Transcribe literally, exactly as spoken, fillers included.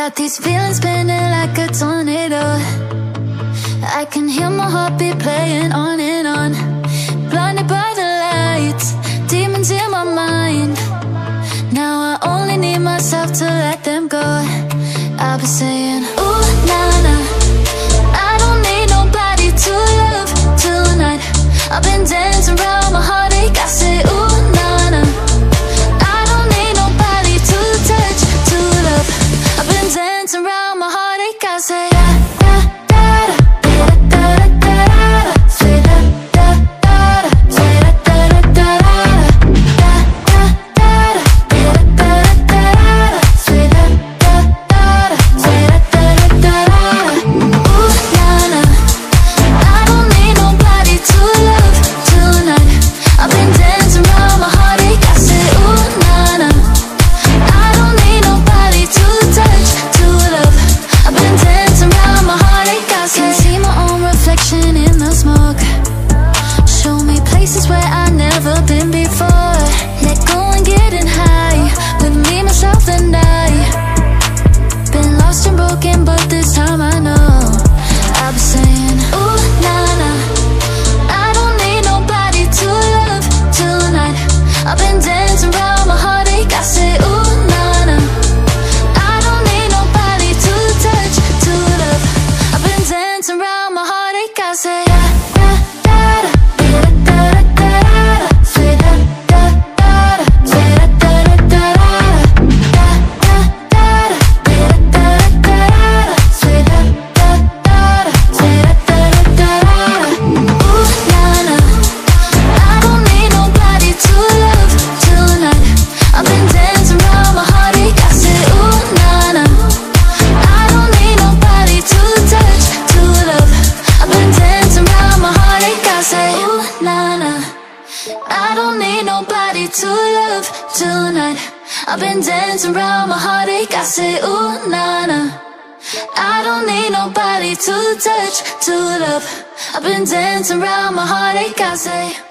Got these feelings spinning like a tornado. I can hear my heartbeat playing on and on. Blinded by the lights, demons in my mind. Now I only need myself to let them go. I'll be saying, ooh, nah, nah, I don't need nobody to love tonight. I've been dancing around my heartache. I say, ooh, nah, nah, I don't need nobody to touch, to love. I've been dancing around my heartache. I say, da, da, da, da, da, da, da, da. Say da, da, da, da. Say da, da, da, da, da, da, da, da, da, da, da. Say da, da, da, da. Say da, da, da, da, da. Ooh, nah, nah, I don't need nobody to love tonight. I've been dancing around my heartache. I say, ooh, nah, nah, I don't need nobody to touch, to love. I've been dancing around my heartache. I say, can see my own reflection in the smoke. Show me places where I've never been before. Let go and getting high with me, myself and I. Been lost and broken, but this time I know I'll be saying, ooh, nah, nah, I don't need nobody to love tonight. I've been dancing around my heartache. I say, ooh, nah, nah, I don't need nobody to touch, to love. I've been dancing around my heartache. I say, da, da, da, da, da, da, da, da. Say da, da, da, da. Say da, da, da, da, da, da, da, da, da, da, da. Say da, da, da, da. Say da, da, da, da, da. Ooh, nah, nah, I don't need nobody to love tonight. I've been dancing around my heartache. I say, ooh, nah, nah, I don't need nobody to touch, to love. I've been dancing around my heartache. I say, ooh, nah, nah, I don't need nobody to love tonight. I've been dancing around my heartache. I say, ooh, nah, nah, I don't need nobody to touch, to love. I've been dancing around my heartache. I say